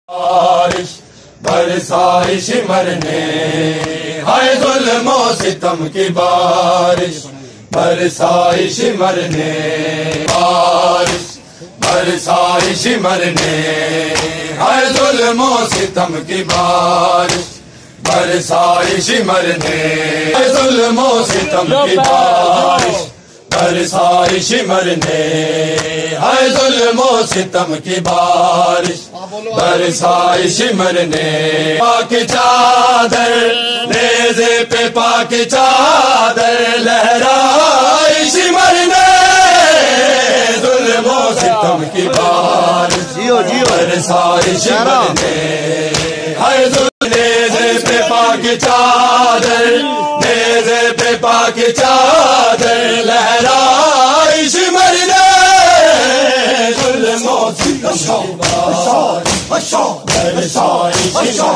بارش برسائی شمرنے ہائے ظلم و ستم کی بارش برسائی شمرنے بارش برسائی شمرنے ہائے ظلم و ستم کی بارش برسائی شمرنے ہائے ظلم و ستم کی بارش برسائی شمرنے ہائے ظلم و ستم کی بارش برسائی شمرنے پاک چادر نیزے پہ پاک چادر لہرائی شمرنے ظلم و ستم کی بارش برسائی شمرنے ہائے ظلم نیزے پہ پاک چادر نیزے پہ پاک چادر لہرائی شمرنے ظلم و ستم کی بارش برسائی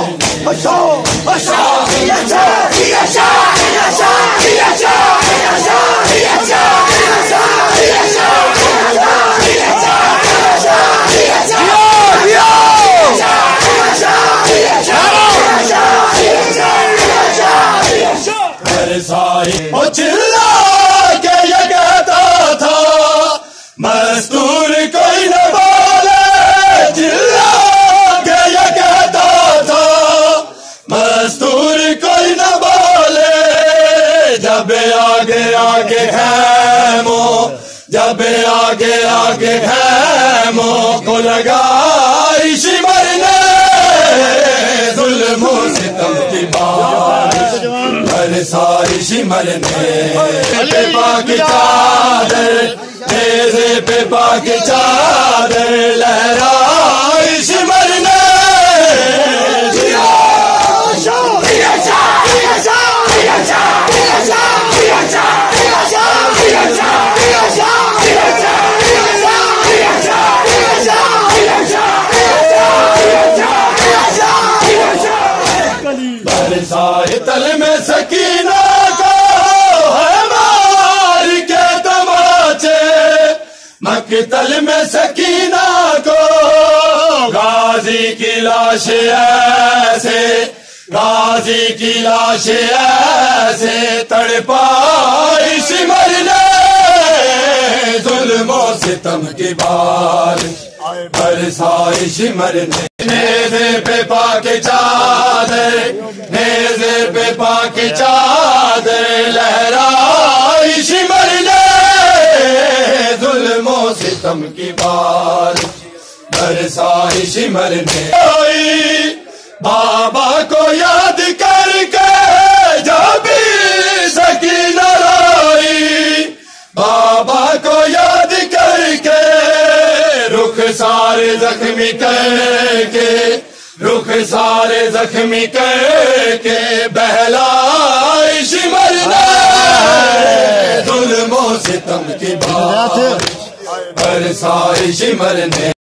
برسائی وہ چلا کے یہ کہتا تھا مستور کوئی نہ بولے چلا کے یہ کہتا تھا مستور کوئی نہ بولے جب آگے آگے خیموں جب آگے آگے خیموں کو لگائی شمرنے ظلم و ستم کی بارش برسائی شمرنے پہ پاک چادر نیزے پہ پاک چادر لہرائی شمرنے برسائے تل میں سکینہ کو ہے مار کے تماچے مقتل میں سکینہ کو غازی کی لاش ایسے غازی کی لاش ایسے تڑپائی شمرنے ظلم و ستم کی بارش برسائی شمرنے نیزے پہ پاک چادر نیزے پہ پاک چادر لہرائی شمرنے ظلم و ستم کی بارش برسائی شمرنے بابا کو یاد کر کے جب سکینہ لائی بابا کو یاد کر کے رخ سارے زخمی کر کے رخ سارے زخمی کر کے بہلائی شمرنے ظلم و ستم کی بارش برسائی شمرنے